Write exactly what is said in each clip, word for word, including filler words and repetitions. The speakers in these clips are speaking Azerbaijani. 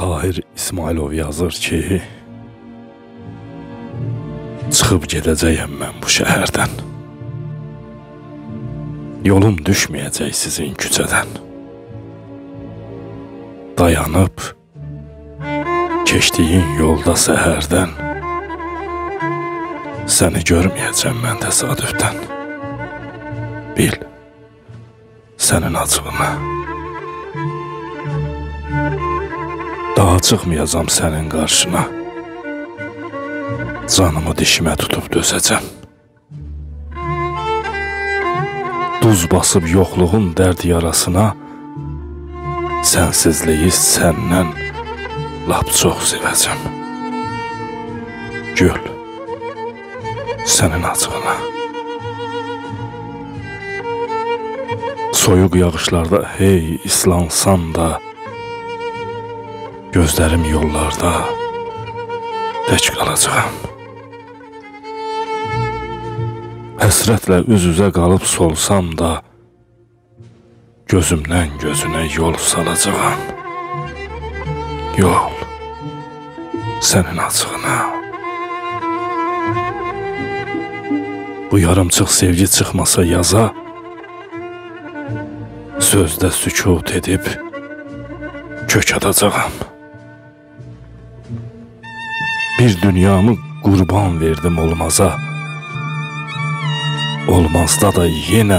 Tahir İsmailov yazır ki, çıxıb gedəcəyəm mən bu şəhərdən. Yolum düşməyəcək sizin küçədən. Dayanıb, keçdiyin yolda səhərdən, səni görməyəcəm mən təsadüfdən. Bil, sənin acığına. Daha çıxmayacam sənin qarşına. Canımı dişimə tutub dözəcəm. Duz basıb yoxluğun dərd yarasına, sənsizliyi səndən lap çox sevəcəm. Gül, sənin acığına. Soyuq yağışlarda hey islansam da, gözlərim yollarda tək qalacağam. Həsrətlə üz-üzə qalıb solsam da, gözümdən gözünə yol salacağam. Yol, sənin acığına. Bu yarımçıq sevgi çıxmasa yaza, sözdə sükut edib kök atacağam. Bir dünyamı qurban verdim olmaza, olmazda da yenə,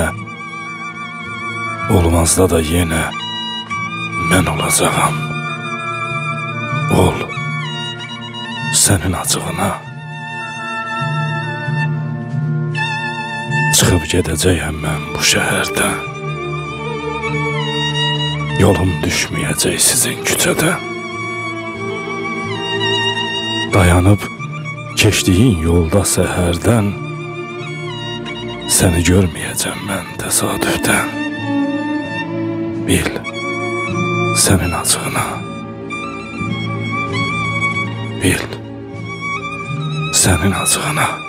olmazda da yenə mən olacağam. Ol, sənin acığına. Çıxıb gedəcəyəm mən bu şəhərdən. Yolum düşməyəcək sizin küçədən. Dayanıb, keçdiyin yolda səhərdən, səni görməyəcəm mən təsadüfdən. Bil, sənin acığına. Bil, sənin acığına.